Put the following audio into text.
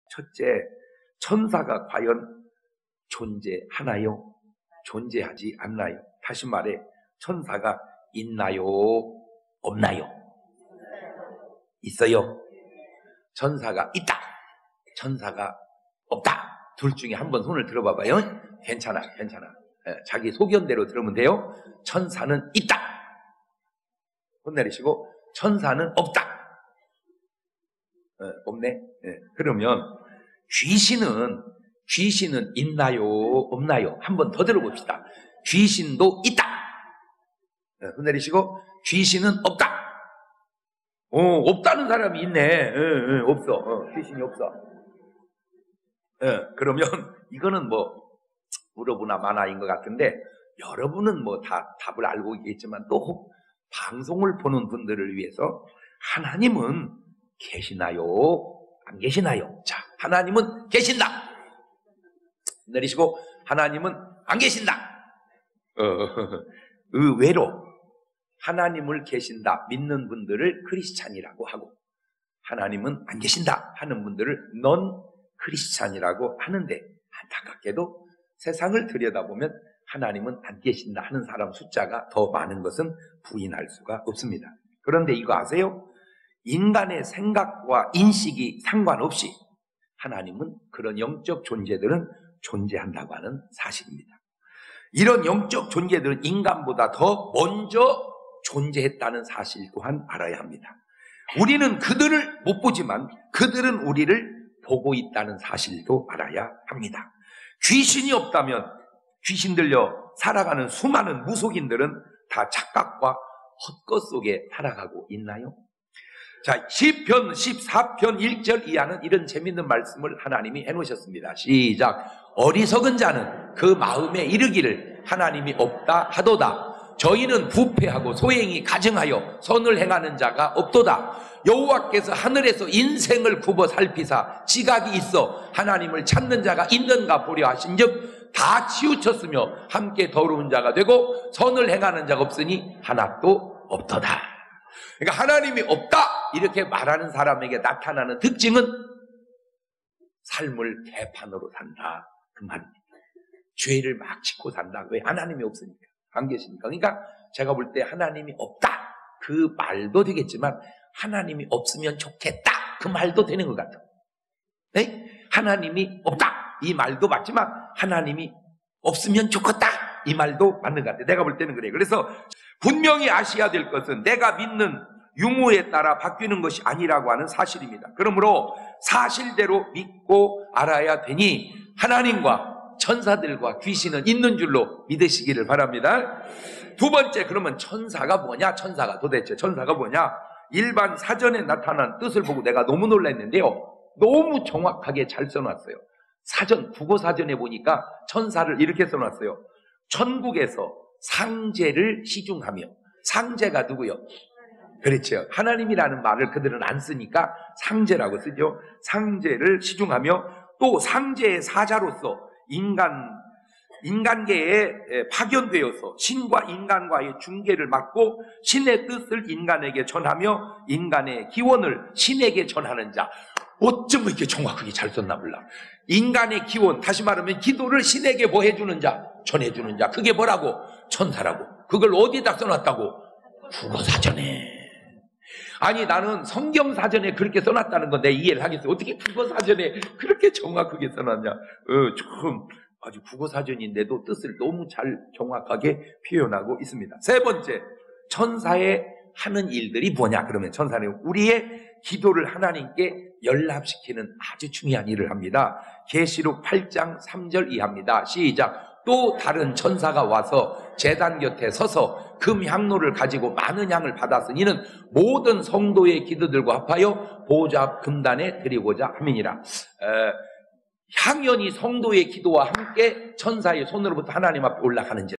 첫째, 천사가 과연 존재하나요? 존재하지 않나요? 다시 말해, 천사가 있나요? 없나요? 있어요. 천사가 있다. 천사가 없다. 둘 중에 한 번 손을 들어봐봐요. 괜찮아. 자기 소견대로 들으면 돼요. 천사는 있다. 손 내리시고, 천사는 없다. 없네. 그러면 귀신은 있나요? 없나요? 한 번 더 들어봅시다. 귀신도 있다. 손 내리시고, 귀신은 없다. 없다는 사람이 있네. 없어. 귀신이 없어. 그러면 이거는 뭐 물어보나 마나인 것 같은데, 여러분은 뭐 다 답을 알고 있겠지만 또 방송을 보는 분들을 위해서 하나님은 계시나요? 안 계시나요? 자, 하나님은 계신다. 내리시고, 하나님은 안 계신다. 의외로 하나님을 계신다 믿는 분들을 크리스찬이라고 하고, 하나님은 안 계신다 하는 분들을 넌 크리스찬이라고 하는데, 안타깝게도 세상을 들여다보면 하나님은 안 계신다 하는 사람 숫자가 더 많은 것은 부인할 수가 없습니다. 그런데 이거 아세요? 인간의 생각과 인식이 상관없이 하나님은 그런 영적 존재들은 존재한다고 하는 사실입니다. 이런 영적 존재들은 인간보다 더 먼저 존재했다는 사실 또한 알아야 합니다. 우리는 그들을 못 보지만 그들은 우리를 보고 있다는 사실도 알아야 합니다. 귀신이 없다면 귀신 들려 살아가는 수많은 무속인들은 다 착각과 헛것 속에 살아가고 있나요? 자, 시편 14편 1절 이하는 이런 재밌는 말씀을 하나님이 해놓으셨습니다. 시작. 어리석은 자는 그 마음에 이르기를 하나님이 없다 하도다. 저희는 부패하고 소행이 가증하여 선을 행하는 자가 없도다. 여호와께서 하늘에서 인생을 굽어 살피사 지각이 있어 하나님을 찾는 자가 있는가 보려 하신즉 다 치우쳤으며 함께 더러운 자가 되고 선을 행하는 자가 없으니 하나도 없도다. 그러니까 하나님이 없다 이렇게 말하는 사람에게 나타나는 특징은 삶을 개판으로 산다 그 말입니다. 죄를 막 짓고 산다. 왜? 하나님이 없으니까. 안 계시니까. 그러니까 제가 볼 때 하나님이 없다 그 말도 되겠지만 하나님이 없으면 좋겠다 그 말도 되는 것 같아요. 네? 하나님이 없다 이 말도 맞지만 하나님이 없으면 좋겠다 이 말도 맞는 것 같아요. 내가 볼 때는 그래요. 그래서 분명히 아셔야 될 것은 내가 믿는 유무에 따라 바뀌는 것이 아니라고 하는 사실입니다. 그러므로 사실대로 믿고 알아야 되니 하나님과 천사들과 귀신은 있는 줄로 믿으시기를 바랍니다. 두 번째, 그러면 천사가 뭐냐? 도대체 천사가 뭐냐? 일반 사전에 나타난 뜻을 보고 내가 너무 놀랐는데요. 너무 정확하게 잘 써놨어요. 국어 사전에 보니까 천사를 이렇게 써놨어요. 천국에서 상제를 시중하며. 상제가 누구요? 그렇죠. 하나님이라는 말을 그들은 안 쓰니까 상제라고 쓰죠. 상제를 시중하며 또 상제의 사자로서 인간계에 파견되어서 신과 인간과의 중계를 맡고 신의 뜻을 인간에게 전하며 인간의 기원을 신에게 전하는 자. 어쩜 이렇게 정확하게 잘 썼나 몰라. 인간의 기원, 다시 말하면 기도를 신에게 뭐 해주는 자, 전해주는 자. 그게 뭐라고? 천사라고. 그걸 어디다 써놨다고? 국어사전에. 아니 나는 성경사전에 그렇게 써놨다는 건 내 이해를 하겠어요. 어떻게 국어사전에 그렇게 정확하게 써놨냐. 좀 아주 국어사전인데도 뜻을 너무 잘 정확하게 표현하고 있습니다. 세 번째, 천사의 하는 일들이 뭐냐. 그러면 천사는 우리의 기도를 하나님께 연락시키는 아주 중요한 일을 합니다. 계시록 8장 3절 이하입니다. 시작. 또 다른 천사가 와서 제단 곁에 서서 금향로를 가지고 많은 향을 받았으니는 모든 성도의 기도들과 합하여 보좌 앞 금단에 드리고자 함이니라. 향연이 성도의 기도와 함께 천사의 손으로부터 하나님 앞에 올라가는지